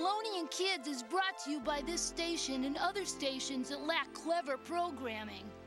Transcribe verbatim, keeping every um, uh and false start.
Baloney and Kids is brought to you by this station and other stations that lack clever programming.